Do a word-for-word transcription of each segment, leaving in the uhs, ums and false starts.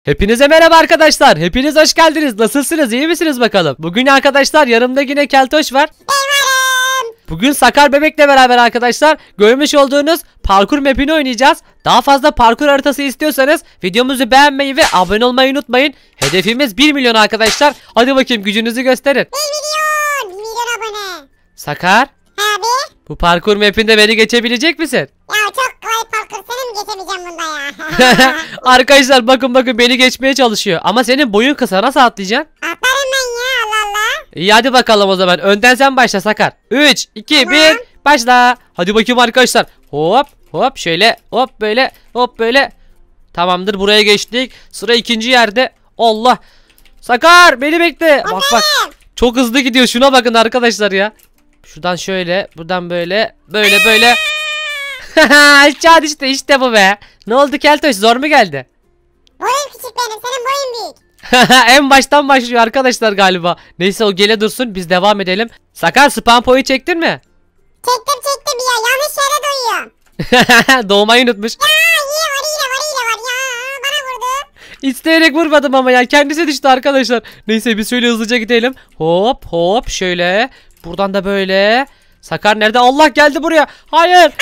Hepinize merhaba arkadaşlar. Hepiniz hoş geldiniz. Nasılsınız? İyi misiniz bakalım? Bugün arkadaşlar yanımda yine Keltoş var. Benim. Bugün Sakar Bebek'le beraber arkadaşlar görmüş olduğunuz parkur map'ini oynayacağız. Daha fazla parkur haritası istiyorsanız videomuzu beğenmeyi ve abone olmayı unutmayın. Hedefimiz bir milyon arkadaşlar. Hadi bakayım gücünüzü gösterin. bir milyon. bir milyon abone. Sakar, Abi. bu parkur map'inde beni geçebilecek misin? Ya çok kolay parkur, seni mi geçemeyeceğim bunda ya? Arkadaşlar bakın bakın beni geçmeye çalışıyor. Ama senin boyun kısa, nasıl atlayacaksın? Atlarım ben ya, Allah Allah. İyi hadi bakalım o zaman. Önden sen başla Sakar. üç, iki, Tamam. bir başla. Hadi bakayım arkadaşlar. Hop hop şöyle hop böyle hop böyle. Tamamdır, buraya geçtik. Sıra ikinci yerde. Allah. Sakar beni bekle. Bak bak. Çok hızlı gidiyor. Şuna bakın arkadaşlar ya. Şuradan şöyle, buradan böyle, böyle böyle. Aşağı düştü, işte bu be. Ne oldu Keltoş, zor mu geldi? Boyum küçük benim, senin boyun büyük. En baştan başlıyor arkadaşlar galiba. Neyse o gele dursun, biz devam edelim. Sakar, spam point çektin mi? Çektim çektim ya, yanlış yere doyuyorum. Doğmayı unutmuş. Ya yine var yine var yine var ya, bana vurdu. İsteyerek vurmadım ama ya, kendisi düştü arkadaşlar. Neyse biz şöyle hızlıca gidelim. Hop hop şöyle. Buradan da böyle. Sakar nerede? Allah geldi buraya. Hayır.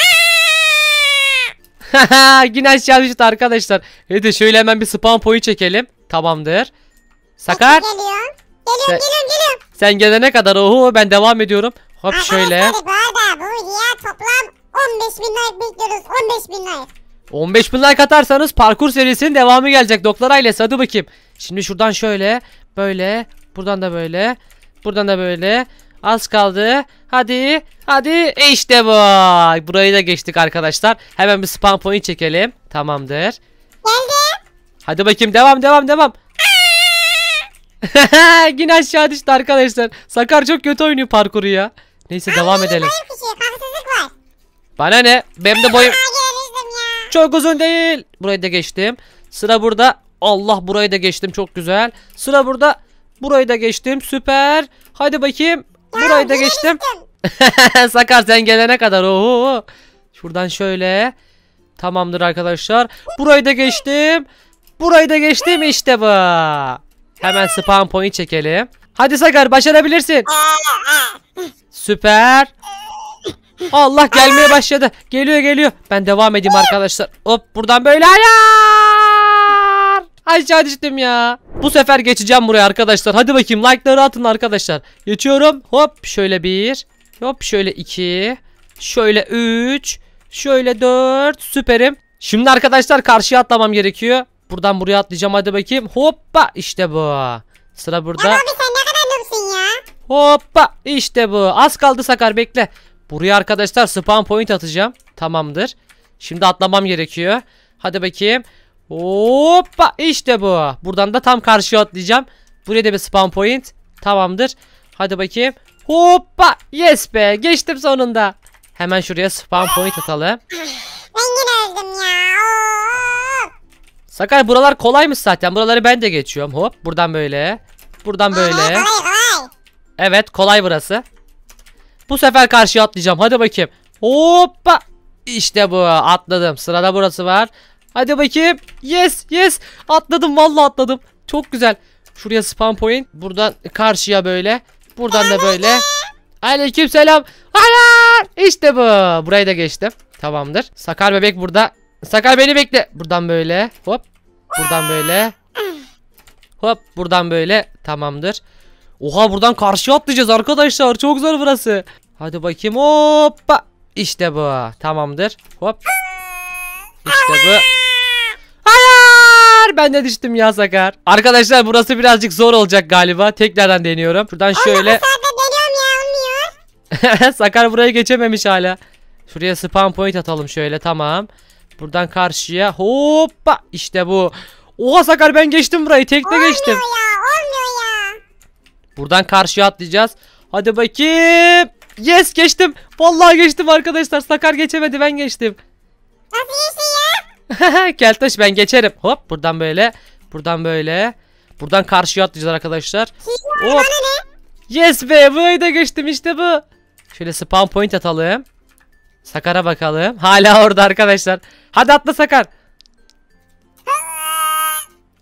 Yine aşağı düştü arkadaşlar. Hadi şöyle hemen bir spam point çekelim. Tamamdır. Sakar. Geliyorum. Geliyorum Sen- geliyorum geliyorum. Sen gelene kadar oho ben devam ediyorum. Hop şöyle. Arkadaşlar bu arada bu videoya toplam on beş bin like bekliyoruz. on beş bin like. on beş bin like atarsanız parkur serisinin devamı gelecek doktor ailesi. Hadi bakayım. Şimdi şuradan şöyle. Böyle. Buradan da böyle. Buradan da böyle. Az kaldı. Hadi. Hadi. İşte bu. Burayı da geçtik arkadaşlar. Hemen bir spam point çekelim. Tamamdır. Geldi. Hadi bakayım. Devam devam devam. Yine aşağı düştü arkadaşlar. Sakar çok kötü oynuyor parkuru ya. Neyse devam edelim. Boyum küçük, haksızlık var. Bana ne? Benim de boyum Aa, gelmiştim ya. çok uzun değil. Burayı da geçtim. Sıra burada. Allah, burayı da geçtim, çok güzel. Sıra burada. Burayı da geçtim. Süper. Hadi bakayım. Burayı da yine geçtim. düştüm. Sakar sen gelene kadar. Oo. Şuradan şöyle. Tamamdır arkadaşlar. Burayı da geçtim. Burayı da geçtim, işte bu. Hemen spam point çekelim. Hadi Sakar, başarabilirsin. Süper. Allah gelmeye başladı. Geliyor geliyor. Ben devam edeyim arkadaşlar. Hop buradan böyle. Hayır. Aşağı düştüm ya. Bu sefer geçeceğim buraya arkadaşlar. Hadi bakayım, like'ları atın arkadaşlar. Geçiyorum. Hop şöyle bir. Hop şöyle iki. Şöyle üç. Şöyle dört. Süperim. Şimdi arkadaşlar karşıya atlamam gerekiyor. Buradan buraya atlayacağım, hadi bakayım. Hoppa, işte bu. Sıra burada. Ya abi sen ne kadar noobsun ya. Hoppa, işte bu. Az kaldı Sakar, bekle. Buraya arkadaşlar spam point atacağım. Tamamdır. Şimdi atlamam gerekiyor. Hadi bakayım. Hoppa, işte bu. Buradan da tam karşıya atlayacağım. Buraya da bir spam point. Tamamdır. Hadi bakayım. Hoppa, yes be, geçtim sonunda. Hemen şuraya spam point atalım. Ben yine öldüm ya. Oo. Sakar, buralar kolaymış zaten. Buraları ben de geçiyorum. Hop buradan böyle. Buradan Ee, böyle. kolay kolay. Evet, kolay burası. Bu sefer karşıya atlayacağım. Hadi bakayım. Hoppa. İşte bu. Atladım. Sırada burası var. Hadi bakayım. Yes yes. Atladım. Vallahi atladım. Çok güzel. Şuraya spam point. Buradan karşıya böyle. Buradan da böyle. Aleykümselam. Hayır. İşte bu. Burayı da geçtim. Tamamdır. Sakar bebek burada. Sakar beni bekle. Buradan böyle. Hop. Buradan böyle. Hop. Buradan böyle. Tamamdır. Oha, buradan karşıya atlayacağız arkadaşlar. Çok zor burası. Hadi bakayım. Hoppa. İşte bu. Tamamdır. Hop. İşte bu. Hayır. Ben de düştüm ya Sakar. Arkadaşlar burası birazcık zor olacak galiba. Tekrardan deniyorum. Şuradan şöyle. Saatte deniyorum ya, olmuyor. Sakar burayı geçememiş hala. Şuraya spam point atalım şöyle, tamam. Buradan karşıya. Hoppa. İşte bu. Oha Sakar, ben geçtim burayı. Tekte geçtim. Olmuyor ya, olmuyor ya. Buradan karşıya atlayacağız. Hadi bakayım. Yes, geçtim. Vallahi geçtim arkadaşlar. Sakar geçemedi, ben geçtim. Nasıl geçtin ya? Keltoş, ben geçerim. Hop buradan böyle. Buradan böyle. Buradan karşıya atlayacağız arkadaşlar. Bana Hop. ne? Yes be, burayı da geçtim, işte bu. Şöyle spam point atalım. Sakar'a bakalım. Hala orada arkadaşlar. Hadi atla Sakar.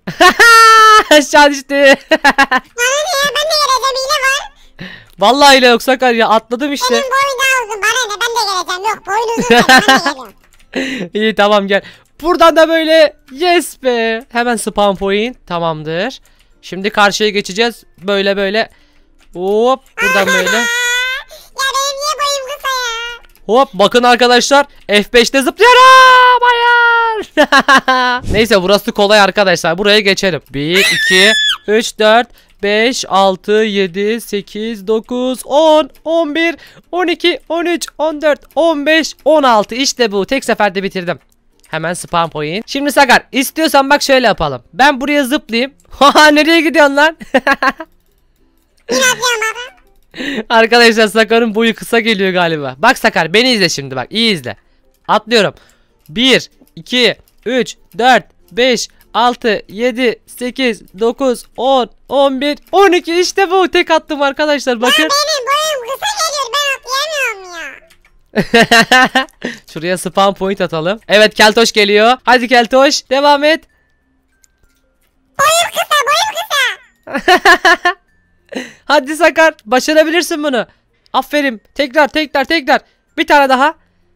Aşağı düştü. Bana ne ya, ben de geleceğim, hile var. Vallahi öyle yok Sakar ya, atladım işte. Benim boyum daha uzun, bana ne, ben de geleceğim. Yok, boyun uzun sen, ben de geliyorum. İyi tamam gel. Buradan da böyle yes be. Hemen spawn point tamamdır. Şimdi karşıya geçeceğiz. Böyle böyle. Hop buradan böyle. Ya benim niye boyum kısa ya? Hop bakın arkadaşlar F beşte zıplıyorum. Hayır. Neyse burası kolay arkadaşlar. Buraya geçelim. bir, iki, üç, dört, beş, altı, yedi, sekiz, dokuz, on, on bir, on iki, on üç, on dört, on beş, on altı. İşte bu. Tek seferde bitirdim. Hemen spawn point. Şimdi Sakar istiyorsan bak şöyle yapalım. Ben buraya zıplayayım. Haha nereye gidiyorsun lan? Yine atlıyorum abi. Arkadaşlar Sakar'ın boyu kısa geliyor galiba. Bak Sakar beni izle şimdi bak. İyi izle. Atlıyorum. bir, iki, üç, dört, beş, altı, yedi, sekiz, dokuz, on, on bir, on iki. İşte bu. Tek attım arkadaşlar bakın. Ya benim boyum kısa geliyor, ben atlayamıyorum ya. Şuraya spawn point atalım. Evet Keltoş geliyor. Hadi Keltoş devam et. Boyum kısa, boyum kısa. Hadi Sakar başarabilirsin bunu. Aferin. Tekrar tekrar tekrar. Bir tane daha.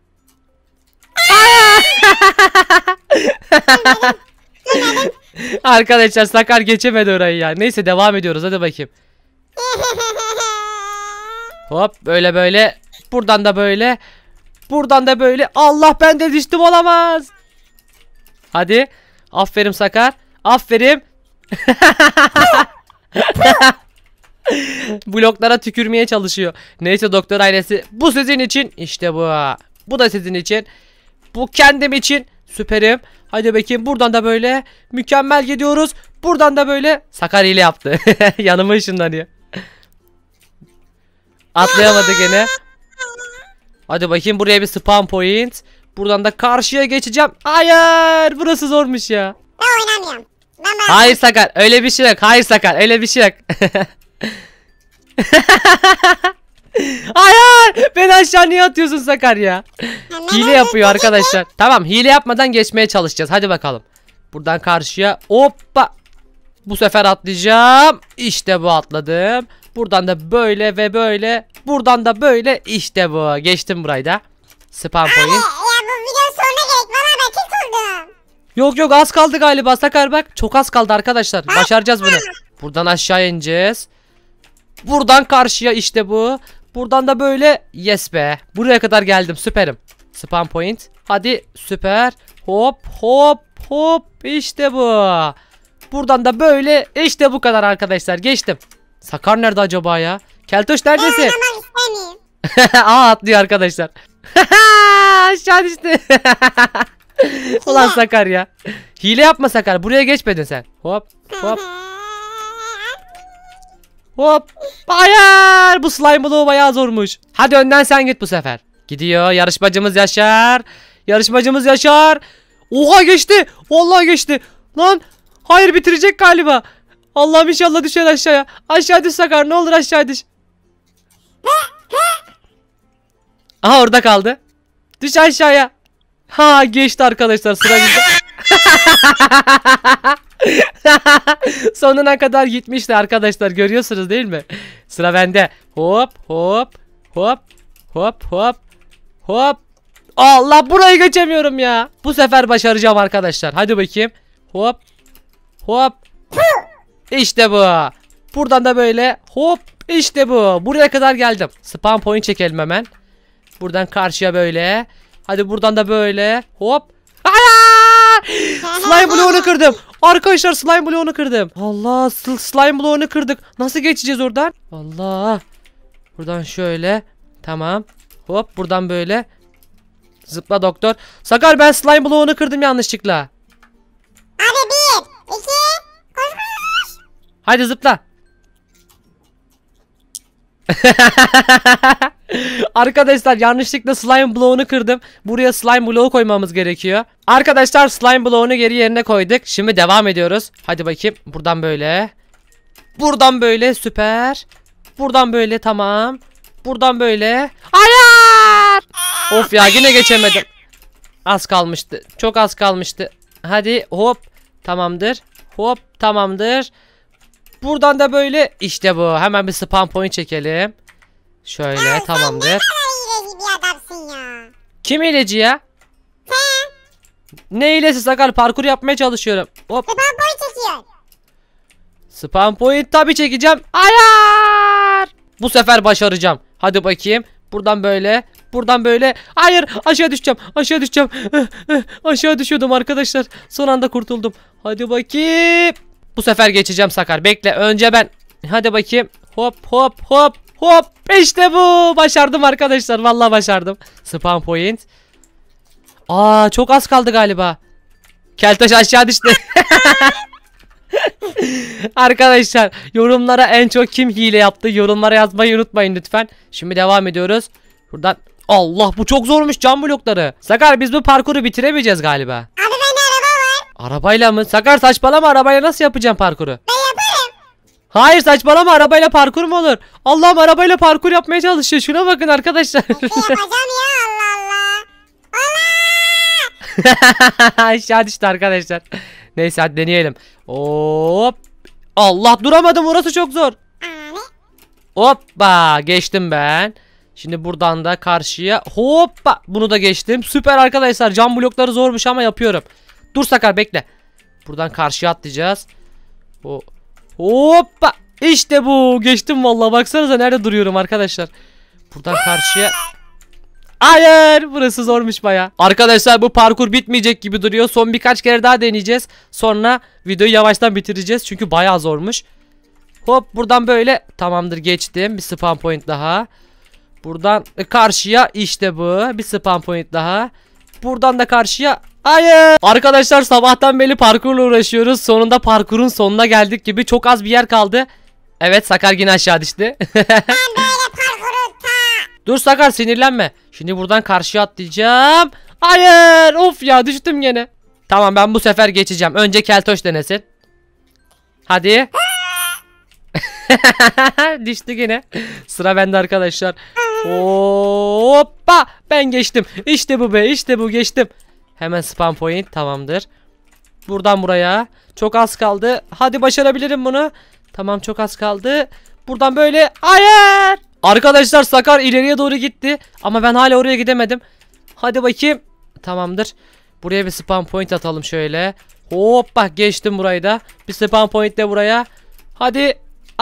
Arkadaşlar Sakar geçemedi orayı ya. Neyse devam ediyoruz hadi bakayım. Hop böyle böyle. Buradan da böyle. Buradan da böyle. Allah ben de düştüm olamaz. Hadi. Aferin Sakar. Aferin. Bloklara tükürmeye çalışıyor. Neyse doktor ailesi. Bu sizin için. İşte bu. Bu da sizin için. Bu kendim için. Süperim. Hadi bakayım buradan da böyle. Mükemmel gidiyoruz. Buradan da böyle. Sakar ile yaptı. Yanıma ışınlanıyor. Atlayamadı gene. Hadi bakayım buraya bir spawn point. Buradan da karşıya geçeceğim. Hayır burası zormuş ya. Ben oynamıyorum. Ben bırak. Hayır Sakar öyle bir şey yok. Hayır Sakar öyle bir şey yok. Hayır beni aşağı niye atıyorsun Sakar ya? Hile yapıyor arkadaşlar. Tamam hile yapmadan geçmeye çalışacağız. Hadi bakalım. Buradan karşıya hoppa. Bu sefer atlayacağım. İşte bu atladım. Buradan da böyle ve böyle. Buradan da böyle. İşte bu. Geçtim burayı da. Spawn Abi point. ya bu video sonuna gerek. Valla ben tek oldum. Yok yok az kaldı galiba Sakar bak. Çok az kaldı arkadaşlar. Başaracağız bunu. Buradan aşağı ineceğiz. Buradan karşıya işte bu. Buradan da böyle. Yes be. Buraya kadar geldim. Süperim. Spawn point. Hadi süper. Hop hop hop. İşte bu. Buradan da böyle. İşte bu kadar arkadaşlar. Geçtim. Sakar nerede acaba ya? Keltoş neredesin? Ben oynamak istemiyorum. Aa atlıyor arkadaşlar. Aşağı düştü. Ulan Sakar ya. Hile yapma Sakar. Buraya geçmedin sen. Hop hop hop. Hayır. Bu slime bloğu bayağı zormuş. Hadi önden sen git bu sefer. Gidiyor. Yarışmacımız Yaşar. Yarışmacımız Yaşar. Oha geçti. Vallahi geçti. Lan. Hayır bitirecek galiba. Allah'ım inşallah düşer aşağıya. Aşağı düş Sakar. Ne olur aşağı düş. Aha orada kaldı. Düş aşağıya. Ha geçti arkadaşlar sıra bizde. Sonuna kadar gitmişti arkadaşlar görüyorsunuz değil mi? Sıra bende. Hop hop hop hop hop hop. Allah burayı geçemiyorum ya. Bu sefer başaracağım arkadaşlar. Hadi bakayım. Hop hop. İşte bu. Buradan da böyle hop işte bu. Buraya kadar geldim. Spawn point çekelim hemen. Buradan karşıya böyle. Hadi buradan da böyle. Hop. Hayır! Slime bloğunu kırdım. Arkadaşlar slime bloğunu kırdım. Allah sl slime bloğunu kırdık. Nasıl geçeceğiz oradan? Allah. Buradan şöyle. Tamam. Hop buradan böyle. Zıpla doktor. Sakar ben slime bloğunu kırdım yanlışlıkla. Abi bir, iki, koş koş. Hadi zıpla. Arkadaşlar yanlışlıkla slime bloğunu kırdım. Buraya slime bloğu koymamız gerekiyor. Arkadaşlar slime bloğunu geri yerine koyduk. Şimdi devam ediyoruz. Hadi bakayım. Buradan böyle. Buradan böyle süper. Buradan böyle tamam. Buradan böyle. Hayır! Of ya yine geçemedim. Az kalmıştı. Çok az kalmıştı. Hadi hop. Tamamdır. Hop tamamdır. Buradan da böyle işte bu. Hemen bir spam point çekelim. Şöyle Ya tamamdır. Sen ne kadar hileci bir adamsın ya. Kim hileci ya? Sen Ne hilesi Sakar? Parkur yapmaya çalışıyorum. Hop. spam boy çekiyorsun. Spam point tabii çekeceğim. Hayır. Bu sefer başaracağım. Hadi bakayım. Buradan böyle. Buradan böyle. Hayır. Aşağı düşeceğim. Aşağı düşeceğim. Aşağı düşüyordum arkadaşlar. Son anda kurtuldum. Hadi bakayım. Bu sefer geçeceğim Sakar. Bekle. Önce ben. Hadi bakayım. Hop hop hop hop. İşte bu. Başardım arkadaşlar. Vallahi başardım. Spam point. Aa çok az kaldı galiba. Keltoş aşağı düştü. Arkadaşlar yorumlara en çok kim hile yaptı yorumlara yazmayı unutmayın lütfen. Şimdi devam ediyoruz. Buradan Allah bu çok zormuş cam blokları. Sakar biz bu parkuru bitiremeyeceğiz galiba. Abi bende araba var. Arabayla mı? Sakar saçmalama, arabayla nasıl yapacağım parkuru? Ben yaparım. Hayır saçmalama, arabayla parkur mu olur? Allah'ım arabayla parkur yapmaya çalışıyor. Şuna bakın arkadaşlar. Nasıl yapacağım ya Allah Allah. Allah. Aşağı düştü arkadaşlar. Neyse hadi deneyelim. Hop. Allah duramadım, orası çok zor. Anne. Hoppa geçtim ben. Şimdi buradan da karşıya hoppa bunu da geçtim. Süper arkadaşlar, cam blokları zormuş ama yapıyorum. Dur Sakar bekle. Buradan karşıya atlayacağız. O hoppa işte bu, geçtim vallahi, baksanıza nerede duruyorum arkadaşlar. Buradan karşıya. Hayır burası zormuş baya. Arkadaşlar bu parkur bitmeyecek gibi duruyor. Son birkaç kere daha deneyeceğiz. Sonra videoyu yavaştan bitireceğiz. Çünkü baya zormuş. Hop buradan böyle tamamdır, geçtim. Bir spam point daha. Buradan karşıya işte bu. Bir spam point daha. Buradan da karşıya. Hayır. Arkadaşlar sabahtan beri parkurla uğraşıyoruz. Sonunda parkurun sonuna geldik gibi. Çok az bir yer kaldı. Evet Sakar yine aşağı düştü. Ben böyle parkuru ta. Dur Sakar sinirlenme. Şimdi buradan karşıya atlayacağım. Hayır of ya, düştüm gene. Tamam ben bu sefer geçeceğim. Önce Keltoş denesin. Hadi. Düştü yine. Sıra bende arkadaşlar. Hoppa ben geçtim. İşte bu be, işte bu, geçtim. Hemen spam point tamamdır. Buradan buraya. Çok az kaldı. Hadi başarabilirim bunu. Tamam çok az kaldı. Buradan böyle. Hayır. Arkadaşlar Sakar ileriye doğru gitti. Ama ben hala oraya gidemedim. Hadi bakayım. Tamamdır. Buraya bir spam point atalım şöyle. Hoppa geçtim burayı da. Bir spam point de buraya. Hadi.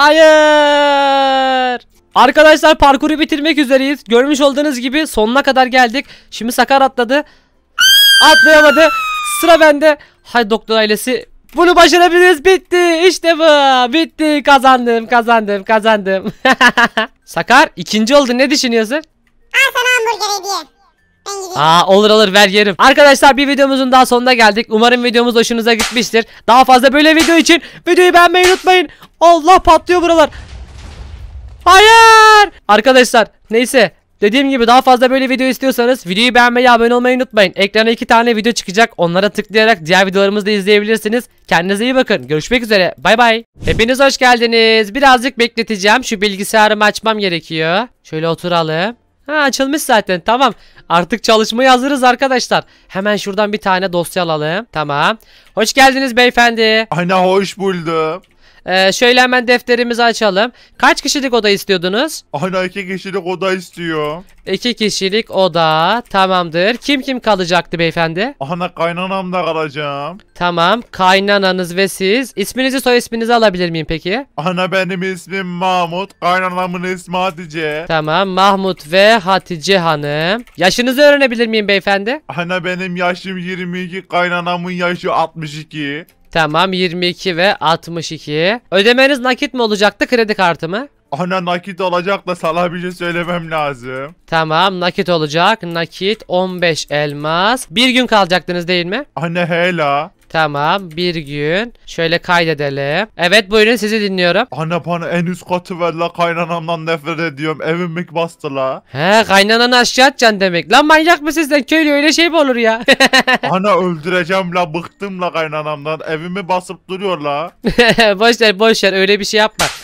Hayır. Arkadaşlar parkuru bitirmek üzereyiz. Görmüş olduğunuz gibi sonuna kadar geldik. Şimdi Sakar atladı. Atlayamadı. Sıra bende. Hadi doktor ailesi. Bunu başarabiliriz. Bitti. İşte bu. Bitti. Kazandım. Kazandım. Kazandım. Sakar ikinci oldu. Ne düşünüyorsun? Al sana hamburger hediye. Ben gideyim. Aa olur olur ver yerim. Arkadaşlar bir videomuzun daha sonuna geldik. Umarım videomuz hoşunuza gitmiştir. Daha fazla böyle video için videoyu beğenmeyi unutmayın. Allah patlıyor buralar. Hayır. Arkadaşlar neyse. Dediğim gibi daha fazla böyle video istiyorsanız videoyu beğenmeyi, abone olmayı unutmayın. Ekrana iki tane video çıkacak. Onlara tıklayarak diğer videolarımızı da izleyebilirsiniz. Kendinize iyi bakın. Görüşmek üzere. Bay bay. Hepiniz hoş geldiniz. Birazcık bekleteceğim. Şu bilgisayarımı açmam gerekiyor. Şöyle oturalım. Ha açılmış zaten. Tamam. Artık çalışmaya hazırız arkadaşlar. Hemen şuradan bir tane dosya alalım. Tamam. Hoş geldiniz beyefendi. Ana hoş buldum. Ee, şöyle hemen defterimizi açalım. Kaç kişilik oda istiyordunuz? Ana iki kişilik oda istiyor. İki kişilik oda. Tamamdır. Kim kim kalacaktı beyefendi? Ana kaynanamda kalacağım. Tamam. Kaynananız ve siz. İsminizi, soy isminizi alabilir miyim peki? Ana benim ismim Mahmut. Kaynanamın ismi Hatice. Tamam. Mahmut ve Hatice Hanım. Yaşınızı öğrenebilir miyim beyefendi? Ana benim yaşım yirmi iki. Kaynanamın yaşı altmış iki. Tamam. yirmi iki ve altmış iki. Ödemeniz nakit mi olacaktı, kredi kartı mı? Ana nakit olacak da sana bir şey söylemem lazım. Tamam. Nakit olacak. Nakit on beş elmas. Bir gün kalacaktınız değil mi? Ana hela. Tamam. Bir gün. Şöyle kaydedelim. Evet buyurun, sizi dinliyorum. Ana bana en üst katı ver la, kaynanamdan nefret ediyorum. Evimi bastı la. He kaynananı aşağı atacaksın demek. Lan manyak mı sizden, köylü öyle şey mi olur ya? Ana öldüreceğim la, bıktım la kaynanamdan. Evimi basıp duruyor la. Boş ver boş ver, öyle bir şey yapma.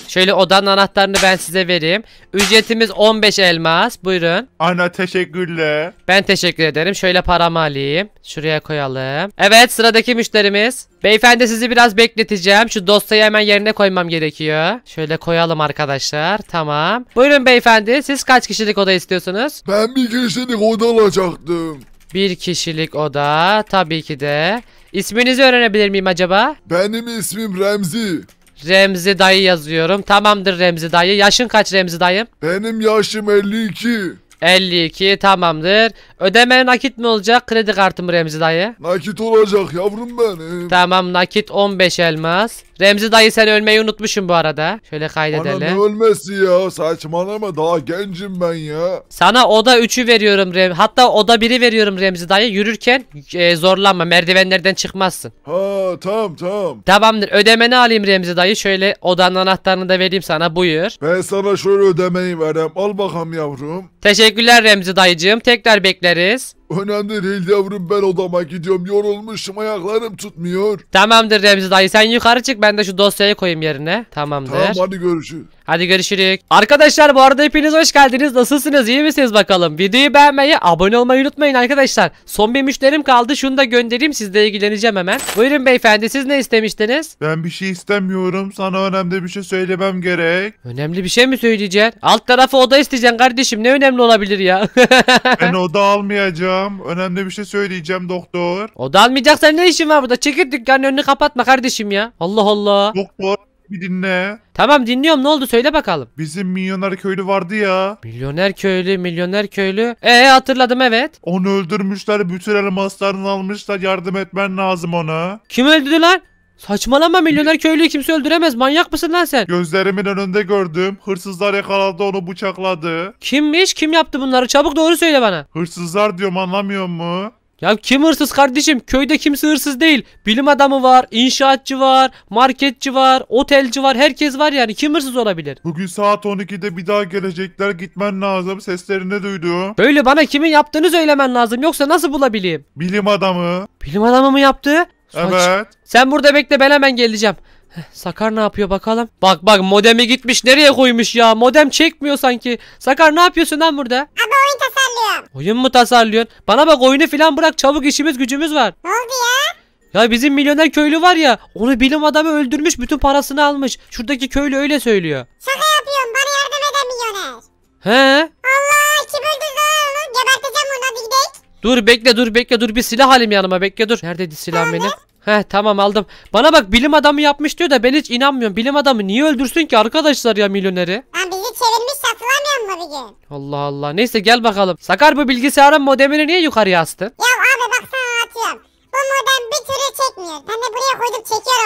Şöyle odanın anahtarını ben size vereyim. Ücretimiz on beş elmas. Buyurun. Ana teşekkürler. Ben teşekkür ederim. Şöyle paramı alayım. Şuraya koyalım. Evet, sıradaki müşterimiz. Beyefendi, sizi biraz bekleteceğim. Şu dosyayı hemen yerine koymam gerekiyor. Şöyle koyalım arkadaşlar. Tamam. Buyurun beyefendi. Siz kaç kişilik oda istiyorsunuz? Ben bir kişilik oda alacaktım. Bir kişilik oda. Tabii ki de. İsminizi öğrenebilir miyim acaba? Benim ismim Remzi. Remzi dayı yazıyorum. Tamamdır Remzi dayı. Yaşın kaç Remzi dayım? Benim yaşım elli iki. elli iki, tamamdır. Ödeme nakit mi olacak? Kredi kartı mı Remzi dayı? Nakit olacak yavrum benim. Tamam, nakit on beş elmas. Remzi dayı, sen ölmeyi unutmuşum bu arada. Şöyle Ana kaydedelim. ne ölmesi ya, saçmalama, daha gencim ben ya. Sana oda üçü veriyorum Rem. Hatta oda biri veriyorum Remzi dayı. Yürürken e, zorlanma, merdivenlerden çıkmazsın. Ha tamam tamam. Tamamdır, ödemeni alayım Remzi dayı. Şöyle odanın anahtarını da vereyim sana, buyur. Ben sana şöyle ödemeyi vereyim, al bakalım yavrum. Teşekkürler Remzi dayıcığım, tekrar bekleriz. Önemli değil yavrum, ben odama gidiyorum, yorulmuşum, ayaklarım tutmuyor. Tamamdır Remzi dayı, sen yukarı çık, ben de şu dosyayı koyayım yerine. Tamamdır. Tamam hadi görüşürüz. Hadi görüşürüz. Arkadaşlar, bu arada hepiniz hoş geldiniz. Nasılsınız? İyi misiniz bakalım? Videoyu beğenmeyi, abone olmayı unutmayın arkadaşlar. Son bir müşterim kaldı. Şunu da göndereyim. Sizle ilgileneceğim hemen. Buyurun beyefendi. Siz ne istemiştiniz? Ben bir şey istemiyorum. Sana önemli bir şey söylemem gerek. Önemli bir şey mi söyleyeceksin? Alt tarafı oda isteyeceksin kardeşim. Ne önemli olabilir ya? Ben oda almayacağım. Önemli bir şey söyleyeceğim doktor. Oda almayacaksan ne işin var burada? Çekil, dükkanın önünü kapatma kardeşim ya. Allah Allah. Doktor bir dinle. Tamam, dinliyorum. Ne oldu? Söyle bakalım. Bizim milyoner köylü vardı ya. Milyoner köylü, milyoner köylü. Ee hatırladım, evet. Onu öldürmüşler. Bütün elmaslarını almışlar. Yardım etmen lazım ona. Kim öldürdü lan? Saçmalama, milyoner köylüyü kimse öldüremez. Manyak mısın lan sen? Gözlerimin önünde gördüm. Hırsızlar yakaladı, onu bıçakladı. Kimmiş? Kim yaptı bunları? Çabuk doğru söyle bana. Hırsızlar diyorum, anlamıyor mu? Ya kim hırsız kardeşim? Köyde kimse hırsız değil. Bilim adamı var, inşaatçı var, marketçi var, otelci var. Herkes var yani. Kim hırsız olabilir? Bugün saat on ikide bir daha gelecekler. Gitmen lazım. Seslerini duydum. Böyle bana kimin yaptığını söylemen lazım. Yoksa nasıl bulabileyim? Bilim adamı. Bilim adamı mı yaptı? Saç- Evet. Sen burada bekle, ben hemen geleceğim. Heh, Sakar ne yapıyor bakalım? Bak bak, modemi gitmiş nereye koymuş ya? Modem çekmiyor sanki. Sakar, ne yapıyorsun lan burada? Abi oyun tasarlıyorum. Oyun mu tasarlıyorsun? Bana bak, oyunu filan bırak, çabuk, işimiz gücümüz var. Ne oldu ya? Ya bizim milyoner köylü var ya, onu bilim adamı öldürmüş, bütün parasını almış. Şuradaki köylü öyle söylüyor. Şaka yapıyorum, bana yardım eden milyoner. He? Allah, kim öldürdü lan onu? Geberteceğim onu, hadi gidelim. Dur bekle dur bekle dur, bir silah alayım yanıma, bekle dur. Neredeydi silah benim? He tamam, aldım. Bana bak, bilim adamı yapmış diyor da ben hiç inanmıyorum. Bilim adamı niye öldürsün ki arkadaşlar ya milyoneri? Lan bizi çevirmiş, hatırlamıyor musun bir gün? Allah Allah, neyse gel bakalım. Sakar, bu bilgisayarın modemini niye yukarıya astın? Ya abi bak, sana anlatıyorum. Bu modem bir türlü çekmiyor. Ben de buraya koydum, çekiyor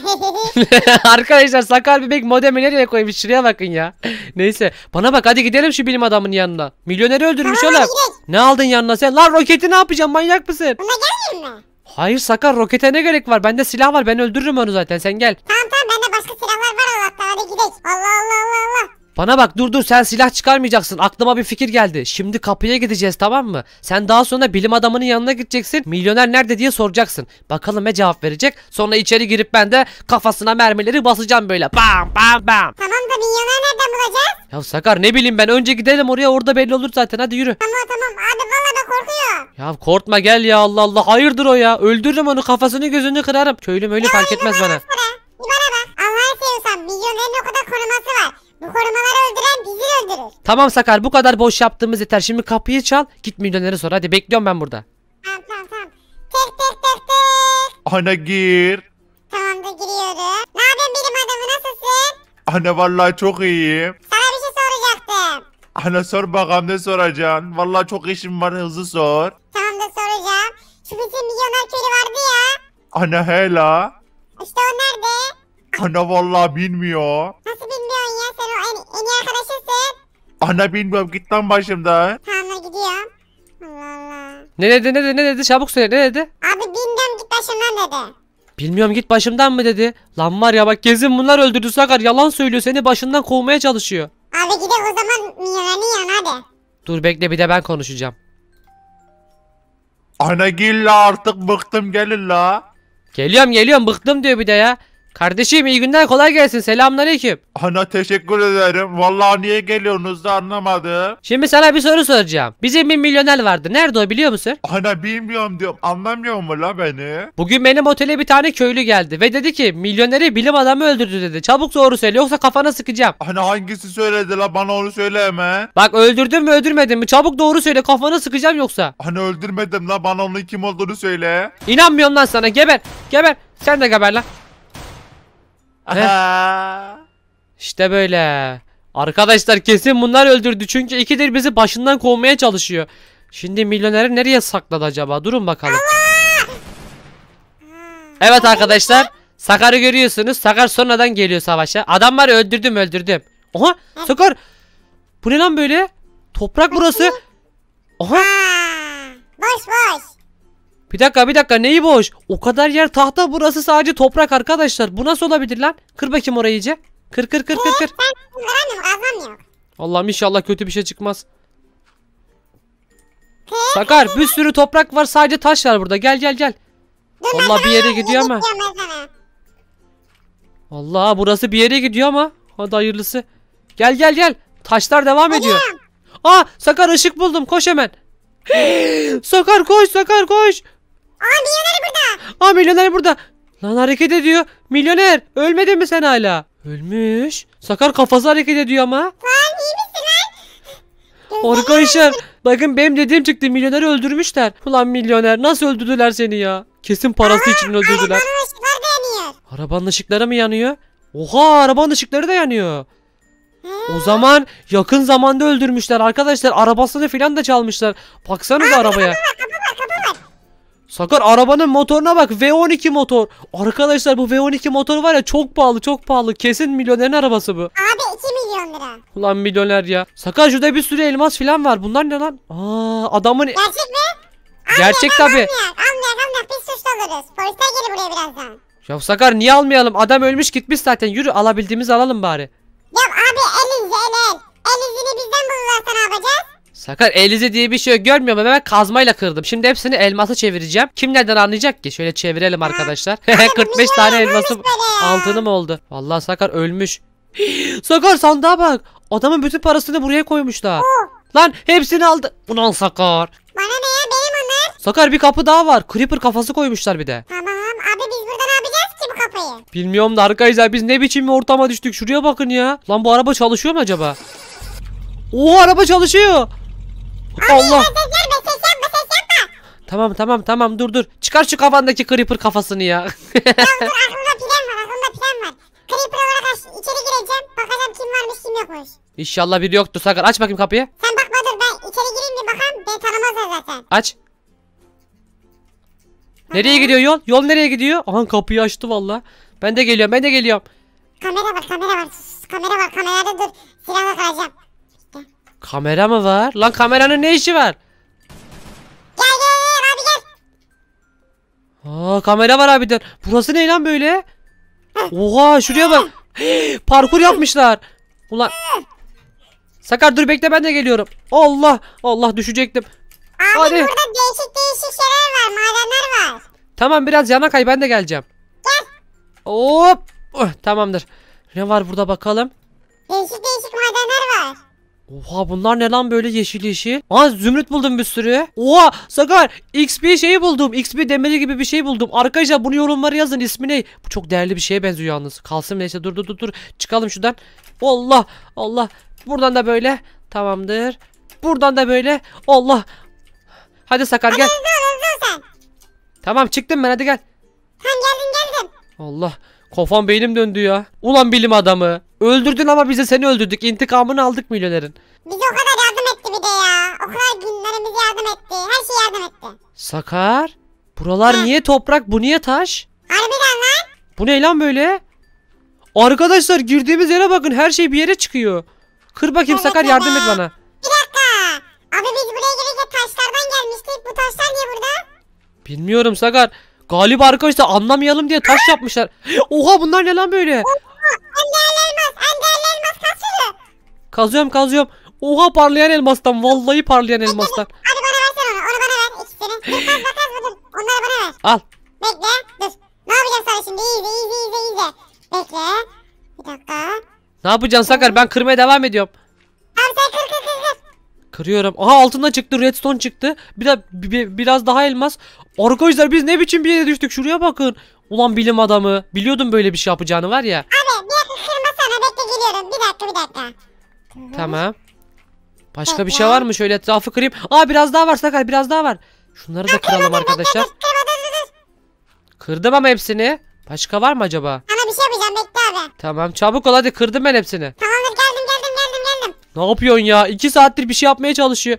vallahi. Arkadaşlar, Sakar bebek modemi nereye koymuş, şuraya bakın ya. Neyse, bana bak, hadi gidelim şu bilim adamının yanına. Milyoneri öldürmüş Tamam, oğlum. hadi gidelim. Ne aldın yanına sen? Lan roketi ne yapacağım, manyak mısın? Buna gelmeyeyim mi? Hayır Sakar, rokete ne gerek var? Bende silah var, ben öldürürüm onu zaten, sen gel. Tamam tamam, bende başka silahlar var Allah'tan, hadi gidelim. Allah Allah Allah Allah. Bana bak, dur dur, sen silah çıkarmayacaksın. Aklıma bir fikir geldi. Şimdi kapıya gideceğiz, tamam mı? Sen daha sonra bilim adamının yanına gideceksin. Milyoner nerede diye soracaksın. Bakalım ne cevap verecek. Sonra içeri girip ben de kafasına mermileri basacağım böyle. Bam bam bam. Tamam da milyoner nereden bulacağız? Ya Sakar, ne bileyim ben, önce gidelim oraya, orada belli olur zaten, hadi yürü. Tamam tamam abi, valla ben korkuyorum. Ya korkma, gel ya, Allah Allah, hayırdır o ya, öldürürüm onu, kafasını gözünü kırarım. Köylüm öyle fark etmez bana. Sonra bir bana bak, Allah'ını seviyorsan milyonerin o kadar koruması var. Bu korumaları öldüren bizi öldürür. Tamam Sakar, bu kadar boş yaptığımız yeter. Şimdi kapıyı çal, git milyoneri sor, hadi bekliyorum ben burada. Tamam tamam tamam. Tek tek tek tek. Ana gir. Tamam da giriyorum. Ne yapıyorsun bilim adamı, nasılsın? Ana vallahi çok iyiyim. Sana bir şey soracaktım. Ana sor bakalım, ne soracaksın? Vallahi çok işim var, hızlı sor. Tamam da soracağım. Şu bizim milyoner köylü vardı ya. Ana hela. İşte o nerede? Ana vallahi bilmiyor. Nasıl bilmiyorsun ya, sen o en, en iyi arkadaşısın. Ana bilmiyorum, git lan başımdan. Tamam da gidiyorum. Allah Allah. Ne dedi ne dedi ne dedi, çabuk söyle, ne dedi? Abi bilmiyorum, git başımdan dedi. Bilmiyorum, git başımdan mı dedi. Lan var ya bak, kesin bunlar öldürdü Sakar, yalan söylüyor, seni başından kovmaya çalışıyor. Abi gidelim o zaman milyonerin yanına hadi. Dur bekle, bir de ben konuşacağım. Ana gel la, artık bıktım, gelin la. Geliyorum geliyorum, bıktım diyor bir de ya. Kardeşim iyi günler, kolay gelsin. Selamünaleyküm. Ana teşekkür ederim. Vallahi niye geliyorsunuz da anlamadım. Şimdi sana bir soru soracağım. Bizim bir milyoner vardı. Nerede o, biliyor musun? Ana bilmiyorum diyorum. Anlamıyor mu la beni? Bugün benim otele bir tane köylü geldi ve dedi ki milyoneri bilim adamı öldürdü dedi. Çabuk doğru söyle yoksa kafana sıkacağım. Ana hangisi söyledi la, bana onu söyle hemen. Bak öldürdün mü öldürmedin mi? Çabuk doğru söyle, kafana sıkacağım yoksa. Ana öldürmedim la, bana onun kim olduğunu söyle. İnanmıyorum lan sana, geber. Geber. Sen de geber lan. Aha. İşte böyle. Arkadaşlar kesin bunlar öldürdü. Çünkü ikidir bizi başından kovmaya çalışıyor. Şimdi milyoneri nereye sakladı acaba? Durun bakalım. Evet arkadaşlar. Sakar'ı görüyorsunuz. Sakar sonradan geliyor savaşa. Adamları öldürdüm öldürdüm. Oha Sakar. Bu ne lan böyle? Toprak burası. Oha. Aa, boş boş. Bir dakika bir dakika, neyi boş? O kadar yer tahta, burası sadece toprak arkadaşlar. Bu nasıl olabilir lan? Kır bakayım orayı iyice. Kır kır kır kır kır. Ben kıramıyorum, kazmam yok. Allah'ım inşallah kötü bir şey çıkmaz. Sakar bir sürü toprak var, sadece taş var burada. Gel gel gel. Dur, ben Vallahi sana bir yere yeni gidiyor ama. gidiyorum ben sana. Allah, burası bir yere gidiyor ama. Hadi hayırlısı. Gel gel gel. Taşlar devam ediyor. Geliyorum. Aa Sakar, ışık buldum, koş hemen. Sakar koş, Sakar koş. Aa, milyoner burada. Aa milyoner burada. Lan hareket ediyor. Milyoner ölmedin mi sen hala? Ölmüş. Sakar kafası hareket ediyor ama. Lan iyi misin lan? Arkadaşlar bakın benim dediğim çıktı, milyoneri öldürmüşler. Ulan milyoner, nasıl öldürdüler seni ya? Kesin parası için öldürdüler. Arabanın ışıkları da yanıyor. Arabanın ışıkları mı yanıyor? Oha, arabanın ışıkları da yanıyor. O zaman yakın zamanda öldürmüşler arkadaşlar. Arabasını filan da çalmışlar. Baksanıza arabaya. Sakar arabanın motoruna bak, V on iki motor. Arkadaşlar bu V on iki motor var ya, çok pahalı çok pahalı. Kesin milyonerin arabası bu. Abi iki milyon lira. Ulan milyoner ya. Sakar şurada bir sürü elmas filan var. Bunlar ne lan? Aa adamın... Gerçek mi? Gerçek tabi. Almayak almayak almayak, biz suçlu oluruz. Polisler gelir buraya birazdan. Ya Sakar niye almayalım? Adam ölmüş gitmiş zaten. Yürü, alabildiğimizi alalım bari. Yok abi, el izi el el. El izini bizden bulurlarsa ne yapacağız? Sakar elize diye bir şey yok, görmüyor musun? Ben kazmayla kırdım. Şimdi hepsini elmasa çevireceğim. Kim nereden anlayacak ki? Şöyle çevirelim arkadaşlar. kırk beş tane elmasım altınım oldu. Vallahi Sakar ölmüş. Sakar sandığa bak. Adamın bütün parasını buraya koymuşlar. Lan hepsini aldı. Ulan Sakar. Bana ne ya, benim onlar. Sakar bir kapı daha var. Creeper kafası koymuşlar bir de. Tamam abi, biz burada ne yapacağız ki bu kapıyı? Bilmiyorum da arkadaşlar, biz ne biçim bir ortama düştük. Şuraya bakın ya. Lan bu araba çalışıyor mu acaba? Oo araba çalışıyor. Allah. Ses verme, ses yapma, ses yapma. Tamam tamam tamam, dur dur. Çıkar şu kafandaki creeper kafasını ya. Dur, aklımda plan var, aklımda plan var. Creeper olarak aç, içeri gireceğim. Bakacağım kim varmış kim yokmuş. İnşallah biri yoktur. Sakar aç bakayım kapıyı. Sen bakma, dur ben içeri gireyim bir bakayım. Beni tanımazlar zaten. Aç. Nereye gidiyor yol? Yol nereye gidiyor? Aha kapıyı açtı valla. Ben de geliyorum ben de geliyorum. Kamera var, kamera var. Sus, kamera var, kamerada dur. Silahla kalacağım. Kamera mı var? Lan kameranın ne işi var? Gel gel gel abi gel. Aa kamera var harbiden. Burası ne lan böyle? Oha şuraya bak. Parkur yapmışlar. Ulan. Sakar dur bekle, ben de geliyorum. Allah Allah düşecektim. Abi Hadi. burada değişik değişik şeyler var, madenler var. Tamam biraz yana kay, ben de geleceğim. Gel. Hop. Oh, tamamdır. Ne var burada bakalım. Değişik değişik madenler var. Oha bunlar ne lan böyle yeşil yeşil. Aa zümrüt buldum bir sürü. Oha Sakar X P şeyi buldum. X P demiri gibi bir şey buldum. Arkadaşlar bunu yorumlara yazın, ismi ne? Bu çok değerli bir şeye benziyor yalnız. Kalsın neyse, dur dur dur dur. Çıkalım şuradan. Allah Allah. Buradan da böyle. Tamamdır. Buradan da böyle. Allah. Hadi Sakar gel. Hızlı ol, hızlı ol sen. Tamam çıktım ben, hadi gel. Sen geldin geldim. Allah. Kafam beynim döndü ya. Ulan bilim adamı. Öldürdün ama biz de seni öldürdük. İntikamını aldık milyonerin. Bize o kadar yardım etti bir de ya. O kadar günlerimize yardım etti. Her şey yardım etti. Sakar. Buralar Hı. niye toprak, bu niye taş? Harbiden lan. Bu ne lan böyle? Arkadaşlar girdiğimiz yere bakın, her şey bir yere çıkıyor. Kır bakayım Evet, Sakar, yardım et evet. bana. Bir dakika. Abi biz buraya gelirken taşlardan gelmiştik. Bu taşlar niye burada? Bilmiyorum Sakar. Galiba arkadaşlar anlamayalım diye taş yapmışlar. Oha bunlar ne lan böyle? En değerli elmas. En değerli elmas kaç lira? Kazıyorum kazıyorum. Oha parlayan elmastan, vallahi parlayan elmastan. Hadi bana versene onu. Onu bana ver. İkisini. Dur kazma kazma dur. Onları bana ver. Al. Bekle. Dur. Ne yapacağım sana şimdi? İyice iyice iyice iyice. Bekle. Bir dakika. Ne yapacaksın Sakar? Ben kırmaya devam ediyorum. Tamam sen kır kır kır kır. Kırıyorum. Aha altında çıktı. Redstone çıktı. Bir de bi- bi- biraz daha elmas. Arkadaşlar biz ne biçim bir yere düştük? Şuraya bakın. Ulan bilim adamı. Biliyordum böyle bir şey yapacağını var ya. Abi bir dakika kırmasana. Bekle geliyorum. Bir dakika bir dakika. Tamam. Başka bir şey var mı? Şöyle etrafı kırayım. Aa biraz daha var Sakar. Biraz daha var. Şunları da kıralım arkadaşlar. Kırma dur dur dur. Kırdım ama hepsini. Başka var mı acaba? Sana bir şey yapacağım. Bekle abi. Tamam çabuk ol hadi. Kırdım ben hepsini. Tamamdır geldim geldim geldim geldim. Ne yapıyorsun ya? İki saattir bir şey yapmaya çalışıyor.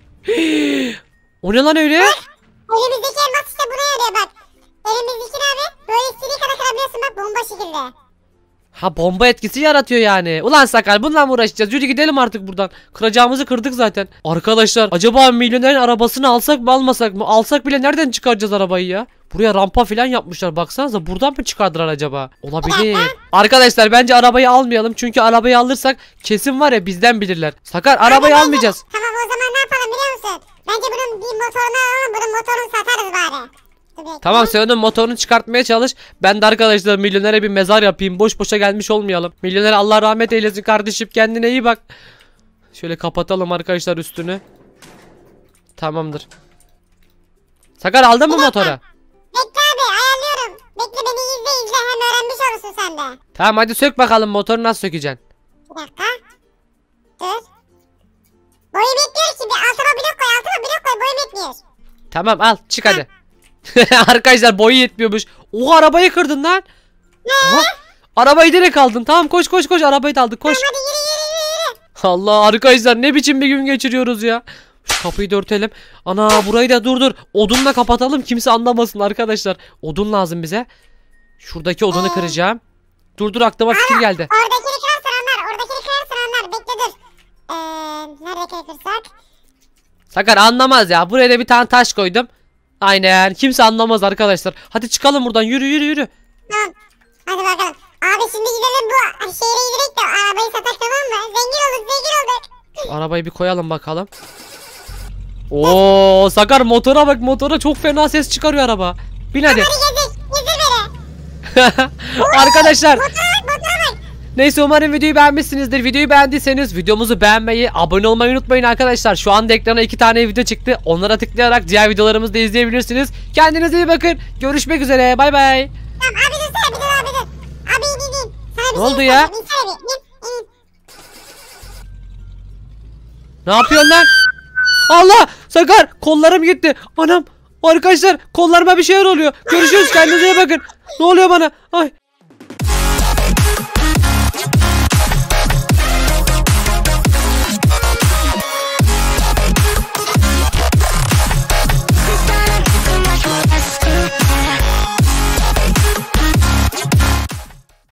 O ne lan öyle? Elimizdeki elmas işte buna yarıyor bak. Elimizdeki abi böyle istediği kadar kırabiliyorsun bak bomba şekilde. Ha bomba etkisi yaratıyor yani. Ulan Sakar bununla mı uğraşacağız? Yürü gidelim artık buradan. Kıracağımızı kırdık zaten. Arkadaşlar acaba milyonerin arabasını alsak mı almasak mı? Alsak bile nereden çıkaracağız arabayı ya? Buraya rampa falan yapmışlar baksanıza. Buradan mı çıkardılar acaba? Olabilir. Arkadaşlar bence arabayı almayalım. Çünkü arabayı alırsak kesin var ya bizden bilirler. Sakar arabayı almayacağız. Tamam o zaman ne yapalım biliyor musun? Bence bunun bir motorunu alalım bunun motorunu satarız bari. Dur bekle. Tamam sen onun motorunu çıkartmaya çalış. Ben de arkadaşlar milyonere bir mezar yapayım. Boş boşa gelmiş olmayalım. Milyoner Allah rahmet eylesin kardeşim. Kendine iyi bak. Şöyle kapatalım arkadaşlar üstünü. Tamamdır. Sakar aldın mı motoru? Bekle abi ayarlıyorum. Bekle beni izle izle hem öğrenmiş olursun sen de. Tamam hadi sök bakalım motoru nasıl sökeceksin? Bir dakika. Dur. Boyu bekliyor ki bir altıma blok koy altıma blok koy boyu bekliyor. Tamam al çık hadi. Arkadaşlar boyu yetmiyormuş. O arabayı kırdın lan. Aha, arabayı direkt aldın. Tamam koş koş koş arabayı da aldık koş. Hadi yürü yürü yürü yürü. Allah arkadaşlar ne biçim bir gün geçiriyoruz ya. Şu kapıyı da örtelim. Ana burayı da dur dur. Odunla kapatalım kimse anlamasın arkadaşlar. Odun lazım bize. Şuradaki odunu kıracağım. Dur dur aklıma fikir geldi. Oradakini kırarsan anlar oradakini kırarsan anlar bekle dur. Eee neredekini kırsak? Sakar anlamaz ya. Buraya da bir tane taş koydum. Aynen kimse anlamaz arkadaşlar. Hadi çıkalım buradan yürü yürü yürü. Tamam. Hadi bakalım. Abi şimdi gidelim bu şehre gidelim de arabayı satak tamam mı? Zengin olduk zengin olduk. Şu arabayı bir koyalım bakalım. Oo Sakar motora bak motora çok fena ses çıkarıyor araba. Bin hadi. Hadi gezdik. Gezdir beni. Arkadaşlar Motora bak motora bak. neyse umarım videoyu beğenmişsinizdir. Videoyu beğendiyseniz videomuzu beğenmeyi, abone olmayı unutmayın arkadaşlar. Şu anda ekrana iki tane video çıktı. Onlara tıklayarak diğer videolarımızı da izleyebilirsiniz. Kendinize iyi bakın. Görüşmek üzere. Bay bay. Tamam abi dur sana bir dur abi dur. Abi in in in. Sana bir Ne şey oldu ya? göstereyim. İnsene bir. İn in. Ne yapıyorsun lan? Allah! Sakar kollarım gitti. Anam! Arkadaşlar kollarıma bir şeyler oluyor. Görüşürüz kendinize iyi bakın. Ne oluyor bana? Ay